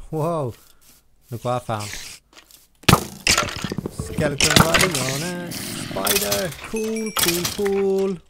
Whoa. Look what I found. Skeleton riding on a spider. Cool, cool, cool.